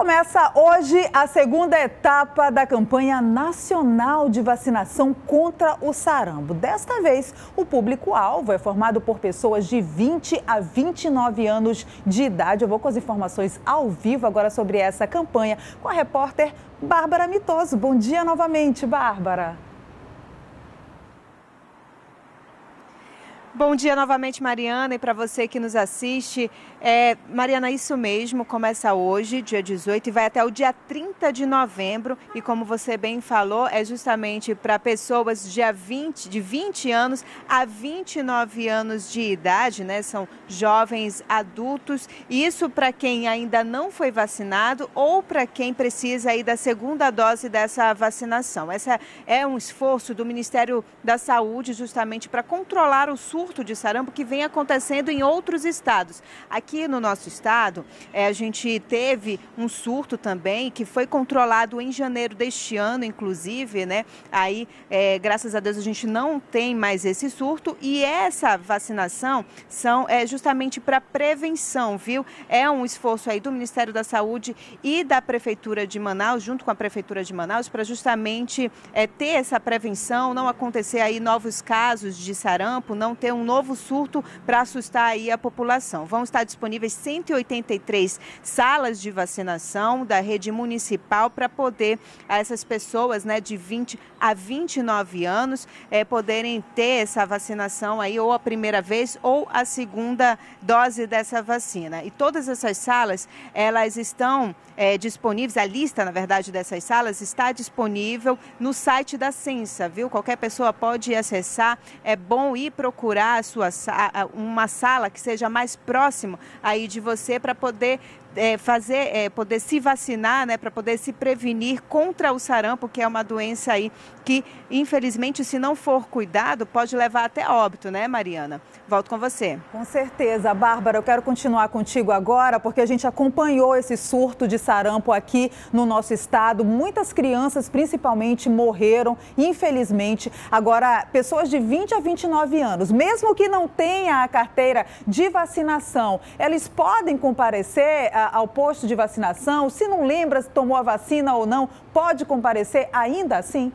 Começa hoje a segunda etapa da campanha nacional de vacinação contra o sarampo. Desta vez, o público-alvo é formado por pessoas de 20 a 29 anos de idade. Eu vou com as informações ao vivo agora sobre essa campanha com a repórter Bárbara Mitoso. Bom dia novamente, Bárbara. Bom dia novamente, Mariana, e para você que nos assiste. Mariana, isso mesmo, começa hoje, dia 18, e vai até o dia 30 de novembro. E como você bem falou, é justamente para pessoas de 20 anos a 29 anos de idade, né? São jovens adultos. Isso para quem ainda não foi vacinado ou para quem precisa aí da segunda dose dessa vacinação. Esse é um esforço do Ministério da Saúde justamente para controlar o surto de sarampo que vem acontecendo em outros estados. Aqui no nosso estado, a gente teve um surto também que foi controlado em janeiro deste ano, inclusive, né? Aí, graças a Deus, a gente não tem mais esse surto e essa vacinação é justamente para prevenção, viu? É um esforço aí do Ministério da Saúde e da Prefeitura de Manaus, junto com a Prefeitura de Manaus, para justamente ter essa prevenção, não acontecer aí novos casos de sarampo, não ter um novo surto para assustar aí a população. Vão estar disponíveis 183 salas de vacinação da rede municipal para poder essas pessoas, né, de 20 a 29 anos poderem ter essa vacinação aí ou a primeira vez ou a segunda dose dessa vacina. E todas essas salas, elas estão disponíveis, a lista, na verdade, dessas salas está disponível no site da Censa, viu? Qualquer pessoa pode acessar, é bom ir procurar uma sala que seja mais próximo aí de você para poder poder se vacinar, né, para poder se prevenir contra o sarampo, que é uma doença aí que, infelizmente, se não for cuidado, pode levar até óbito, né, Mariana? Volto com você. Com certeza, Bárbara, eu quero continuar contigo agora, porque a gente acompanhou esse surto de sarampo aqui no nosso estado. Muitas crianças, principalmente, morreram, infelizmente. Agora, pessoas de 20 a 29 anos, mesmo que não tenha a carteira de vacinação, eles podem comparecer ao posto de vacinação? Se não lembra se tomou a vacina ou não, pode comparecer ainda assim?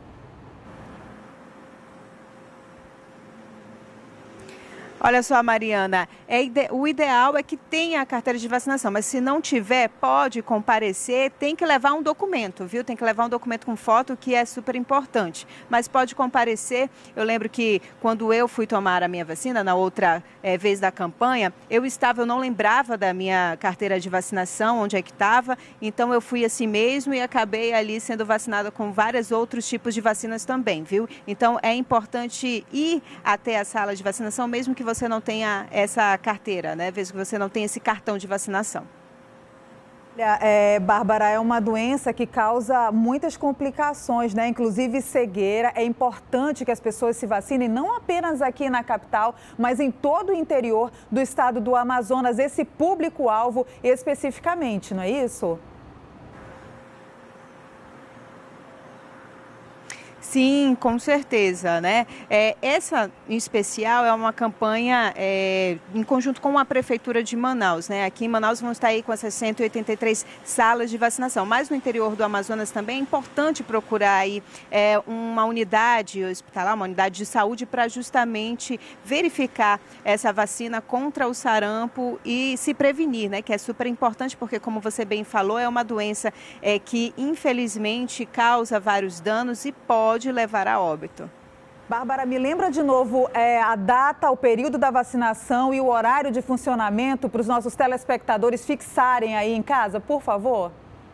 Olha só, Mariana, o ideal é que tenha a carteira de vacinação, mas se não tiver, pode comparecer, tem que levar um documento, viu? Tem que levar um documento com foto, que é super importante, mas pode comparecer. Eu lembro que quando eu fui tomar a minha vacina, na outra vez da campanha, eu não lembrava da minha carteira de vacinação, onde é que estava, então eu fui assim mesmo e acabei ali sendo vacinada com vários outros tipos de vacinas também, viu? Então é importante ir até a sala de vacinação, mesmo que você não tenha essa carteira, né? Mesmo que você não tenha esse cartão de vacinação. Bárbara, é uma doença que causa muitas complicações, né? Inclusive cegueira. É importante que as pessoas se vacinem, não apenas aqui na capital, mas em todo o interior do estado do Amazonas, esse público-alvo especificamente, não é isso? Sim, com certeza, né? Essa, em especial, é uma campanha em conjunto com a Prefeitura de Manaus, né? Aqui em Manaus vão estar aí com essas 183 salas de vacinação, mas no interior do Amazonas também é importante procurar aí uma unidade hospitalar, uma unidade de saúde para justamente verificar essa vacina contra o sarampo e se prevenir, né? Que é super importante porque, como você bem falou, é uma doença que infelizmente causa vários danos e pode levar a óbito. Bárbara, me lembra de novo a data, o período da vacinação e o horário de funcionamento para os nossos telespectadores fixarem aí em casa, por favor?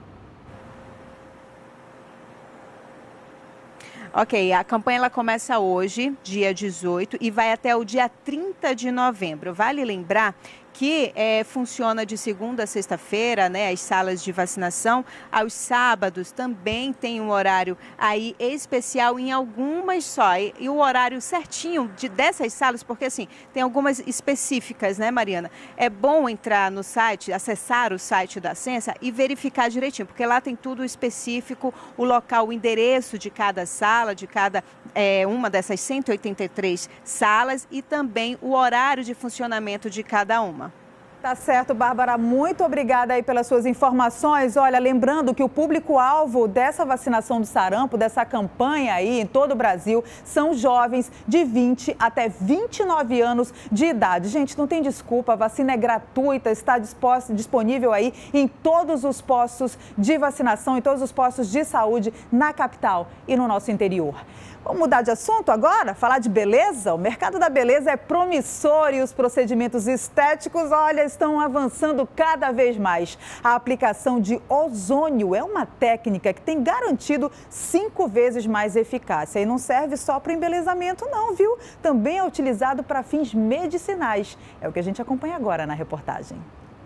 Ok, a campanha ela começa hoje, dia 18, e vai até o dia 30 de novembro. Vale lembrar que funciona de segunda a sexta-feira, né, as salas de vacinação. Aos sábados também tem um horário aí especial em algumas só. E o horário certinho dessas salas, porque assim, tem algumas específicas, né, Mariana? É bom entrar no site, acessar o site da Censa e verificar direitinho, porque lá tem tudo específico, o local, o endereço de cada sala, de cada uma dessas 183 salas e também o horário de funcionamento de cada uma. Tá certo, Bárbara, muito obrigada aí pelas suas informações. Olha, lembrando que o público-alvo dessa vacinação do sarampo, dessa campanha aí em todo o Brasil, são jovens de 20 até 29 anos de idade. Gente, não tem desculpa, a vacina é gratuita, está disponível aí em todos os postos de vacinação, em todos os postos de saúde na capital e no nosso interior. Vamos mudar de assunto agora? Falar de beleza? O mercado da beleza é promissor e os procedimentos estéticos, olha, estão avançando cada vez mais. A aplicação de ozônio é uma técnica que tem garantido 5 vezes mais eficácia. E não serve só para o embelezamento não, viu? Também é utilizado para fins medicinais. É o que a gente acompanha agora na reportagem.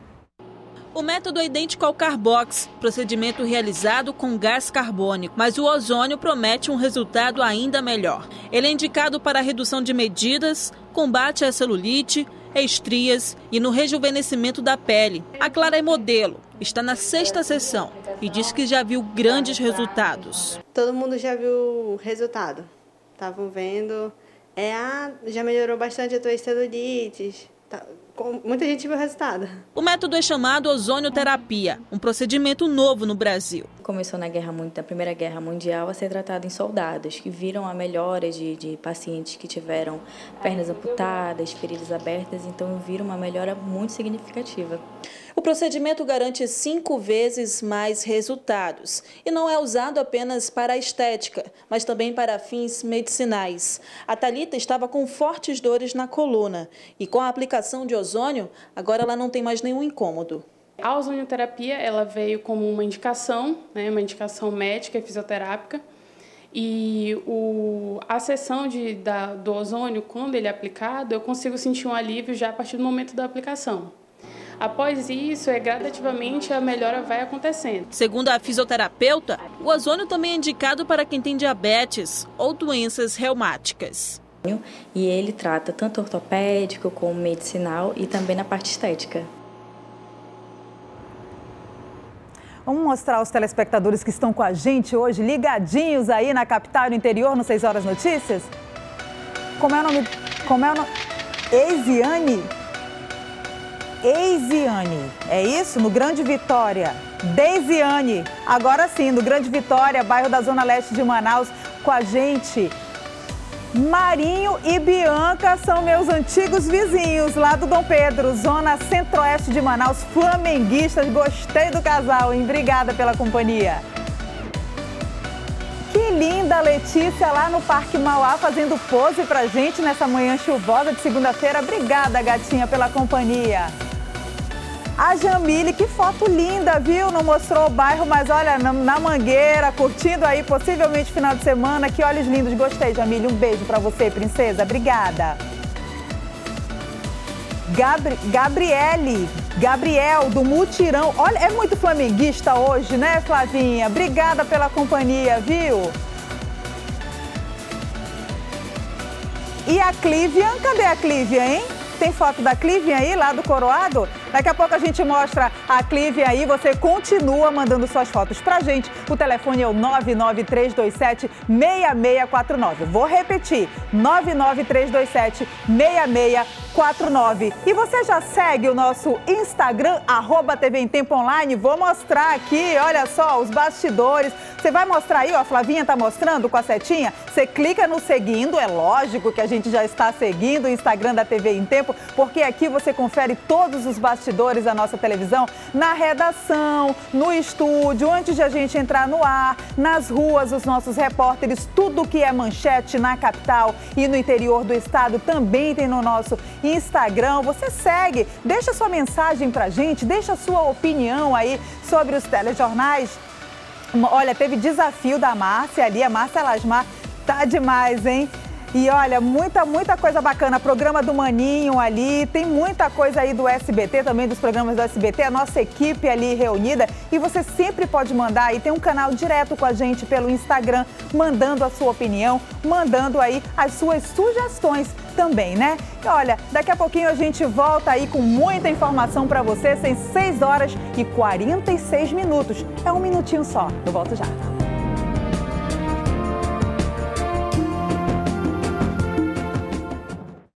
O método é idêntico ao Carbox, procedimento realizado com gás carbônico, mas o ozônio promete um resultado ainda melhor. Ele é indicado para a redução de medidas, combate à celulite, estrias e no rejuvenescimento da pele. A Clara é modelo, está na 6ª sessão e diz que já viu grandes resultados. Todo mundo já viu o resultado, estavam vendo, já melhorou bastante a tua celulite. Muita gente viu o resultado. O método é chamado ozonioterapia, um procedimento novo no Brasil. Começou na Primeira Guerra Mundial a ser tratado em soldados, que viram a melhora de pacientes que tiveram pernas amputadas, feridas abertas, então viram uma melhora muito significativa. O procedimento garante 5 vezes mais resultados e não é usado apenas para a estética, mas também para fins medicinais. A Thalita estava com fortes dores na coluna e com a aplicação de ozônio, agora ela não tem mais nenhum incômodo. A ozonioterapia ela veio como uma indicação, uma indicação médica e fisioterápica. E a sessão do ozônio, quando ele é aplicado, eu consigo sentir um alívio já a partir do momento da aplicação. Após isso, gradativamente a melhora vai acontecendo. Segundo a fisioterapeuta, o ozônio também é indicado para quem tem diabetes ou doenças reumáticas. E ele trata tanto ortopédico como medicinal e também na parte estética. Vamos mostrar aos telespectadores que estão com a gente hoje, ligadinhos aí na capital e no interior, no 6 Horas Notícias. Como é o nome? Eisiane? Eisiane, é isso? No Grande Vitória. Deisiane, agora sim, no Grande Vitória, bairro da Zona Leste de Manaus, com a gente. Marinho e Bianca são meus antigos vizinhos lá do Dom Pedro, zona centro-oeste de Manaus, flamenguistas. Gostei do casal, hein? Obrigada pela companhia. Que linda a Letícia lá no Parque Mauá fazendo pose pra gente nessa manhã chuvosa de segunda-feira. Obrigada, gatinha, pela companhia. A Jamile, que foto linda, viu? Não mostrou o bairro, mas olha, na Mangueira, curtindo aí, possivelmente final de semana. Que olhos lindos, gostei, Jamile. Um beijo pra você, princesa. Obrigada. Gabriel, do Mutirão. Olha, é muito flamenguista hoje, né, Flavinha? Obrigada pela companhia, viu? E a Clívian, cadê a Clívian, hein? Tem foto da Clívian aí, lá do Coroado? Daqui a pouco a gente mostra a Clívian aí, você continua mandando suas fotos pra gente. O telefone é o 99327-6649. Vou repetir, 99327-6649. E você já segue o nosso Instagram, @TV em Tempo Online? Vou mostrar aqui, olha só, os bastidores. Você vai mostrar aí, ó, a Flavinha tá mostrando com a setinha. Você clica no seguindo, é lógico que a gente já está seguindo o Instagram da TV em Tempo, porque aqui você confere todos os bastidores da nossa televisão, na redação, no estúdio, antes de a gente entrar no ar, nas ruas, os nossos repórteres, tudo que é manchete na capital e no interior do estado também tem no nosso Instagram. Você segue, deixa sua mensagem pra gente, deixa sua opinião aí sobre os telejornais. Olha, teve desafio da Márcia ali, a Márcia Lasmar, tá demais, hein? E olha, muita coisa bacana, programa do Maninho ali, tem muita coisa aí do SBT, também dos programas do SBT, a nossa equipe ali reunida. E você sempre pode mandar aí, tem um canal direto com a gente pelo Instagram, mandando a sua opinião, mandando aí as suas sugestões também, né? E olha, daqui a pouquinho a gente volta aí com muita informação para você, em 6 horas e 46 minutos. É um minutinho só, eu volto já.